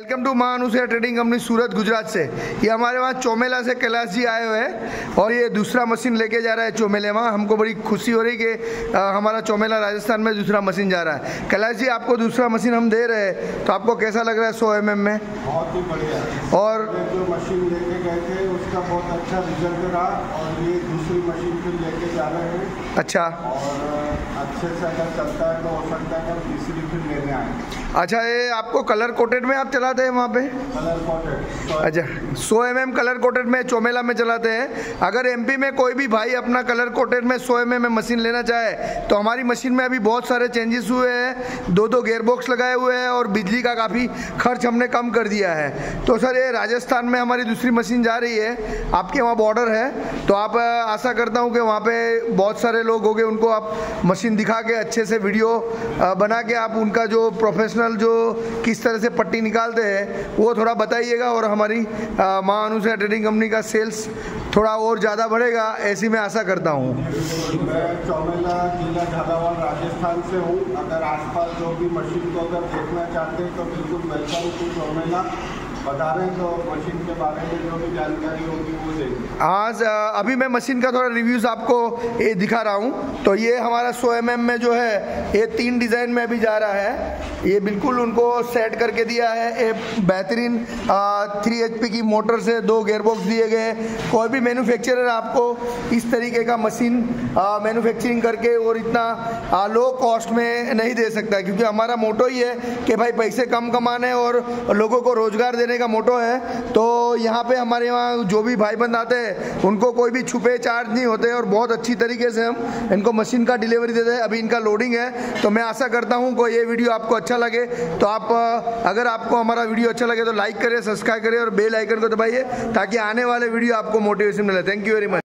Welcome to Maa Anusaya trading company Surat Gujarat से। ये हमारे वहाँ चौमेला से कैलाश जी आए हुए हैं और ये दूसरा मशीन लेके जा रहा है चौमेले में। हमको बड़ी खुशी हो रही कि हमारा चौमेला राजस्थान में दूसरा मशीन जा रहा है। कैलाश जी, आपको दूसरा मशीन हम दे रहे हैं तो आपको कैसा लग रहा है 100 mm में? बहुत ही बढ़िया। और जो मशीन लेके गए थे उसका बहुत अच्छा रिजल्ट रहा और ये दूसरी मशीन फिर लेके जा रहे हैं। अच्छा, और अच्छे से अगर चलता है तो हो सकता है कि तीसरी फिर लेने आए। अच्छा, ये आपको कलर कोटेड में आप चलाते हैं वहाँ पे? Colour coated. अच्छा, 100 mm कलर कोटेड में चौमेला में चलाते हैं। अगर एमपी में कोई भी भाई अपना कलर कोटेड में 100 mm में मशीन लेना चाहे तो हमारी मशीन में अभी बहुत सारे चेंजेस हुए हैं। दो गेयर बॉक्स लगाए हुए हैं और बिजली का काफ़ी खर्च हमने कम कर दिया है। तो सर, ये राजस्थान में हमारी दूसरी मशीन जा रही है, आपके वहाँ बॉर्डर है तो आप आशा करता हूँ कि वहाँ पे बहुत सारे लोग होंगे, उनको आप मशीन दिखा के अच्छे से वीडियो बना के आप उनका जो प्रोफेशनल जो किस तरह से पट्टी निकालते हैं वो थोड़ा बताइएगा और हमारी मां अनुसया ट्रेडिंग कंपनी का सेल्स थोड़ा और ज़्यादा बढ़ेगा, ऐसी मैं आशा करता हूँ। मैं चौमेला जिला झालावाड़ राजस्थान से हूँ। अगर आसपास जो भी मशीन को अगर देखना चाहते हैं तो बिल्कुल वेलकम टू चौमेला। बता रहे हैं तो मशीन के बारे में जो भी जानकारी होगी वो देंगे। आज अभी मैं मशीन का थोड़ा रिव्यूज़ आपको ये दिखा रहा हूँ। तो ये हमारा 100 mm में जो है ये 3 डिज़ाइन में अभी जा रहा है। ये बिल्कुल उनको सेट करके दिया है। ये बेहतरीन 3 HP की मोटर से 2 गेयरबॉक्स दिए गए। कोई भी मैन्युफैक्चरर आपको इस तरीके का मशीन मैन्युफैक्चरिंग करके और इतना लो कॉस्ट में नहीं दे सकता, क्योंकि हमारा मोटो ही है कि भाई पैसे कम कमाने और लोगों को रोजगार देने का मोटो है। तो यहाँ पे हमारे यहाँ जो भी भाई बंद आते हैं उनको कोई भी छुपे चार्ज नहीं होते और बहुत अच्छी तरीके से हम इनको मशीन का डिलीवरी देते हैं। अभी इनका लोडिंग है तो मैं आशा करता हूँ कि ये वीडियो आपको अच्छा लगे। तो आप अगर आपको हमारा वीडियो अच्छा लगे तो लाइक करें, सब्सक्राइब करें और बेल आइकन को दबाइए ताकि आने वाले वीडियो आपको मोटिवेशन मिले। Thank you very much.